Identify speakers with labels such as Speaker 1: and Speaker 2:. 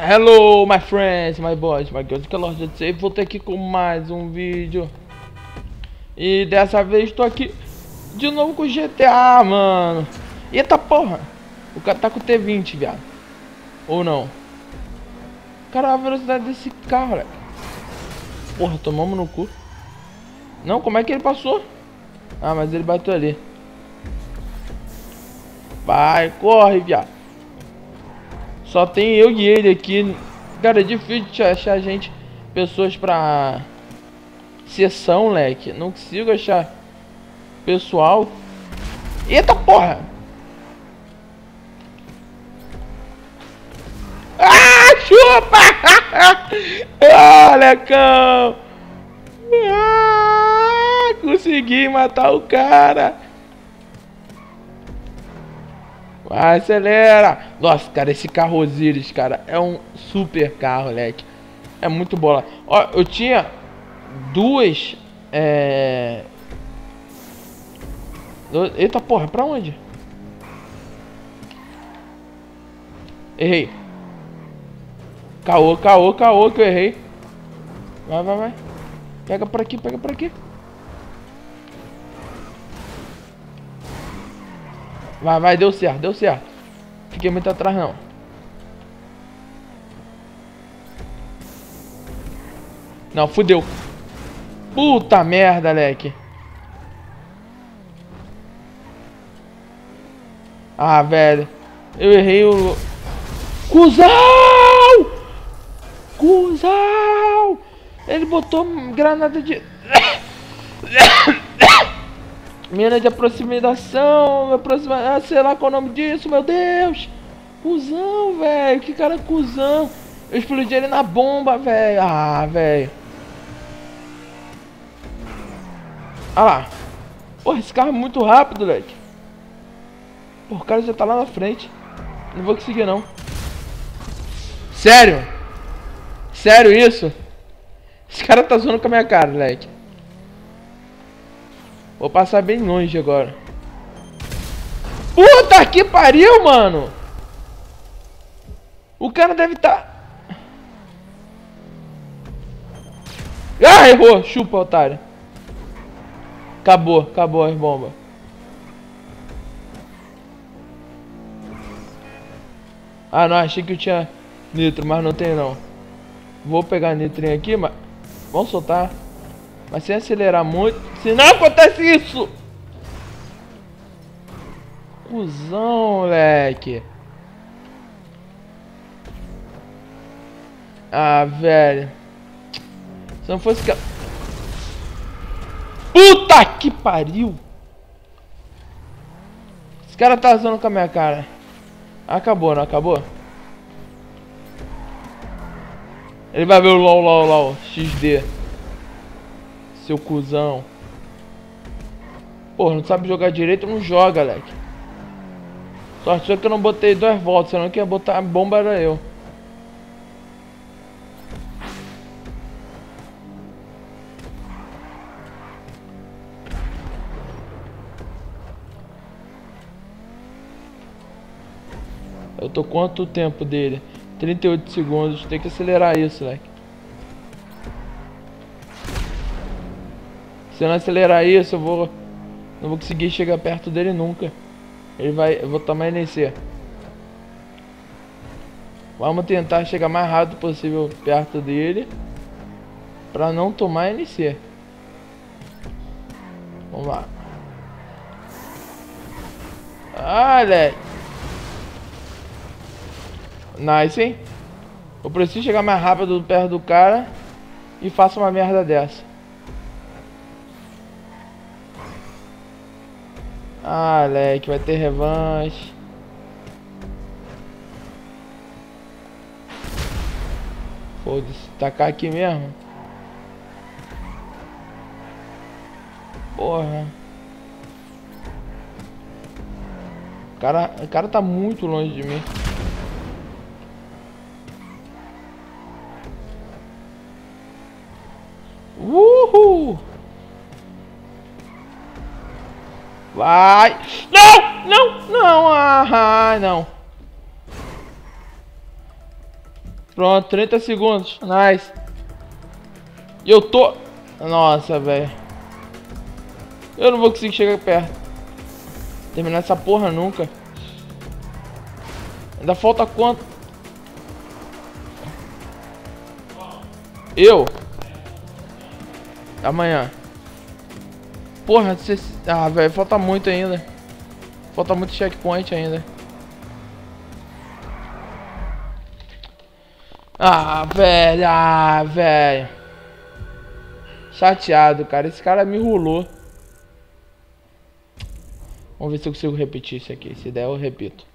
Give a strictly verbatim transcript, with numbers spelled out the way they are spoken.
Speaker 1: Hello, my friends, my boys, my girls, que loja de save. Voltei aqui com mais um vídeo. E dessa vez estou aqui de novo com o G T A, mano. Eita porra, o cara tá com o T vinte, viado. Ou não? Cara, a velocidade desse carro, velho. Porra, tomamos no cu. Não, como é que ele passou? Ah, mas ele bateu ali. Vai, corre, viado. Só tem eu e ele aqui. Cara, é difícil de achar gente, pessoas pra sessão, leque. Não consigo achar pessoal. Eita porra! Ah, chupa! Ah, lecão! Ah, consegui matar o cara. Vai, acelera! Nossa, cara, esse carro Osiris, cara, é um super carro, leque. É muito bola. Ó, eu tinha duas. É... Eita porra, pra onde? Errei. Caô, caô, caô, que eu errei. Vai, vai, vai. Pega por aqui, pega por aqui. Vai, vai, deu certo, deu certo. Fiquei muito atrás, não. Não, fudeu. Puta merda, leque. Ah, velho. Eu errei o... Cusão! Cusão! Ele botou granada de... Mina de aproximação, aproxima... ah, sei lá qual é o nome disso, meu Deus. Cusão, velho, que cara cuzão. Eu explodi ele na bomba, velho. Ah, velho. Ah lá. Porra, esse carro é muito rápido, leque. Porra, o cara já tá lá na frente. Não vou conseguir, não. Sério? Sério isso? Esse cara tá zoando com a minha cara, leque. Vou passar bem longe agora. Puta que pariu, mano! O cara deve tá... Ah, errou! Chupa, otário. Acabou, acabou as bombas. Ah, não, achei que eu tinha nitro, mas não tem não. Vou pegar nitrinho aqui, mas... Vamos soltar. Mas sem acelerar muito, senão acontece isso! Cusão, moleque. Ah, velho. Se não fosse que... Puta que pariu! Esse cara tá zoando com a minha cara. Acabou, não acabou? Ele vai ver o LOL, LOL, LOL, X D. Seu cuzão. Porra, não sabe jogar direito, não joga, leque. Sorte só que eu não botei duas voltas, senão que ia botar a bomba era eu. Eu tô quanto tempo dele? trinta e oito segundos, tem que acelerar isso, leque. Se eu não acelerar isso, eu vou... Não vou conseguir chegar perto dele nunca. Ele vai... Eu vou tomar N C. Vamos tentar chegar mais rápido possível perto dele, pra não tomar N C. Vamos lá. Olha. Nice, hein? Eu preciso chegar mais rápido perto do cara e faço uma merda dessa. Ah, leque, vai ter revanche. Foda-se, tacar aqui mesmo. Porra. O cara, o cara tá muito longe de mim. Uhul! Vai! Não! Não! Não! Ah, não! Pronto, trinta segundos. Nice. E eu tô... Nossa, velho. Eu não vou conseguir chegar perto. Terminar essa porra nunca. Ainda falta quanto? Eu? Amanhã. Porra, você... Ah, velho, falta muito ainda. Falta muito checkpoint ainda. Ah, velho, ah, velho. Chateado, cara. Esse cara me enrolou. Vamos ver se eu consigo repetir isso aqui. Se der, eu repito.